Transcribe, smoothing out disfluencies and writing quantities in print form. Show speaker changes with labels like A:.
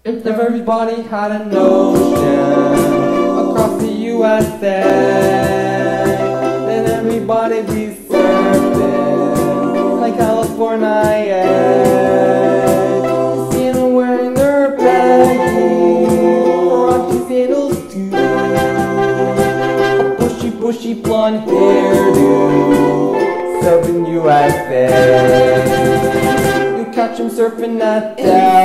A: If everybody had an ocean across the USA, then everybody'd be surfing like California. See them wearing their baggy Rocky sandals too, a bushy blonde hairdo, Surfin USA. You catch them surfing at Dallas